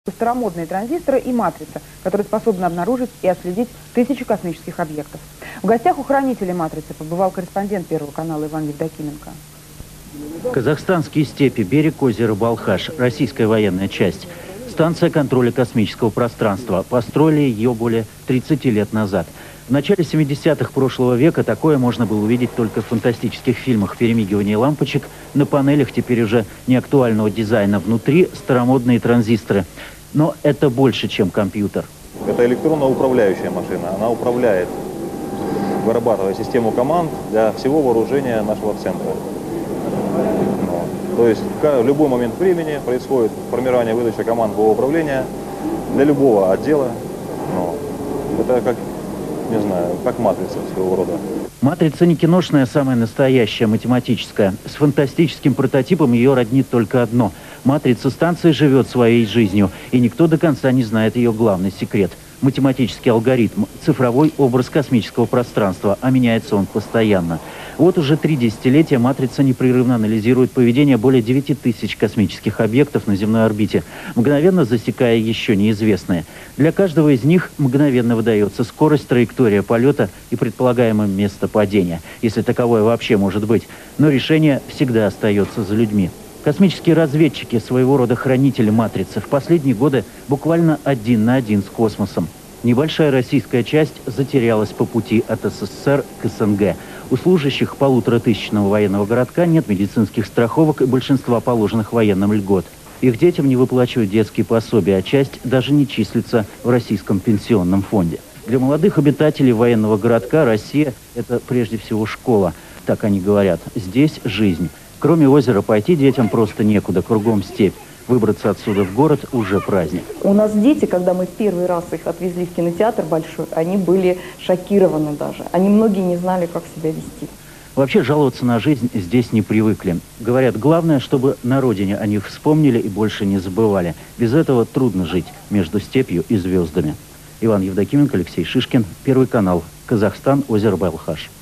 Старомодные транзисторы и матрица, которые способны обнаружить и отследить тысячи космических объектов. В гостях у хранителей матрицы побывал корреспондент Первого канала Иван Евдокименко. Казахстанские степи, берег озера Балхаш, российская военная часть. Станция контроля космического пространства. Построили ее более 30 лет назад. В начале 70-х прошлого века такое можно было увидеть только в фантастических фильмах «Перемигивание лампочек». На панелях теперь уже неактуального дизайна. Внутри старомодные транзисторы. Но это больше, чем компьютер. Это электронно-управляющая машина. Она управляет, вырабатывая систему команд для всего вооружения нашего центра. То есть в любой момент времени происходит формирование, выдача команд боевого управления для любого отдела. Это как, не знаю, как матрица своего рода. Матрица не киношная, а самая настоящая, математическая. С фантастическим прототипом ее роднит только одно. Матрица станции живет своей жизнью, и никто до конца не знает ее главный секрет. Математический алгоритм, цифровой образ космического пространства, а меняется он постоянно. Вот уже 3 десятилетия матрица непрерывно анализирует поведение более 9000 космических объектов на земной орбите, мгновенно засекая еще неизвестные. Для каждого из них мгновенно выдается скорость, траектория полета и предполагаемое место падения, если таковое вообще может быть. Но решение всегда остается за людьми. Космические разведчики, своего рода хранители матрицы, в последние годы буквально один на один с космосом. Небольшая российская часть затерялась по пути от СССР к СНГ. У служащих 1500-го военного городка нет медицинских страховок и большинства положенных военным льгот. Их детям не выплачивают детские пособия, а часть даже не числится в российском пенсионном фонде. Для молодых обитателей военного городка Россия – это прежде всего школа. Так они говорят. Здесь жизнь. Кроме озера пойти детям просто некуда, кругом степь. Выбраться отсюда в город уже праздник. У нас дети, когда мы в первый раз их отвезли в кинотеатр большой, они были шокированы даже. Они многие не знали, как себя вести. Вообще жаловаться на жизнь здесь не привыкли. Говорят, главное, чтобы на родине о них вспомнили и больше не забывали. Без этого трудно жить между степью и звездами. Иван Евдокименко, Алексей Шишкин, Первый канал, Казахстан, озеро Балхаш.